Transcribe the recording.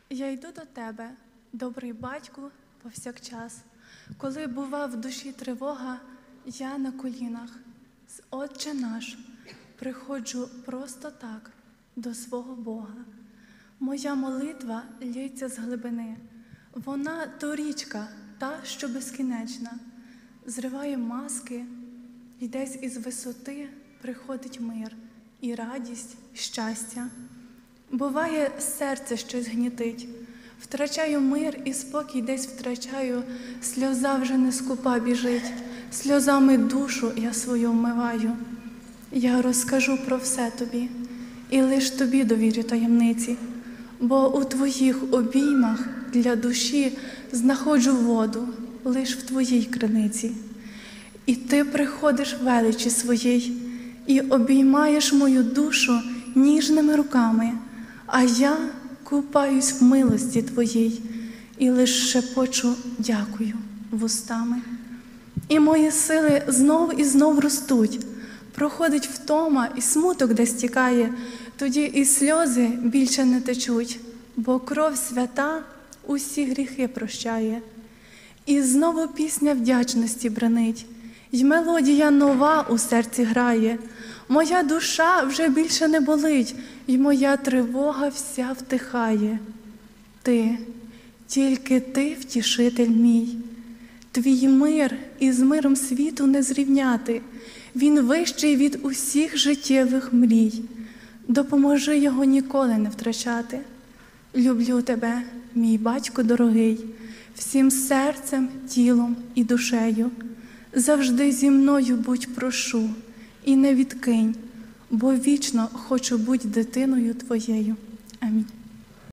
Я йду до тебе, добрий батьку, повсякчас. Коли бува в душі тривога, я на колінах, з Отче наш, приходжу просто так до свого Бога. Моя молитва лється з глибини. Вона то річка, та, що безкінечна, зриває маски, і десь із висоти приходить мир, і радість, щастя. Буває, серце щось гнітить, втрачаю мир і спокій десь втрачаю, сльоза вже не скупа біжить, сльозами душу я свою вмиваю. Я розкажу про все тобі, і лиш тобі довірю таємниці, бо у твоїх обіймах для душі знаходжу воду лиш в твоїй криниці. І ти приходиш в величі своїй і обіймаєш мою душу ніжними руками, а я купаюсь в милості твоїй і лиш шепочу дякую вустами. І мої сили знов і знов ростуть, проходить втома і смуток десь тікає, тоді і сльози більше не течуть, бо кров свята усі гріхи прощає. І знову пісня вдячності бренить, й мелодія нова у серці грає. Моя душа вже більше не болить, й моя тривога вся втихає. Ти, тільки ти, втішитель мій, твій мир із миром світу не зрівняти, він вищий від усіх життєвих мрій. Допоможи його ніколи не втрачати. Люблю тебе, мій батько дорогий, всім серцем, тілом і душею. Завжди зі мною будь, прошу, і не відкинь, бо вічно хочу бути дитиною твоєю. Амінь.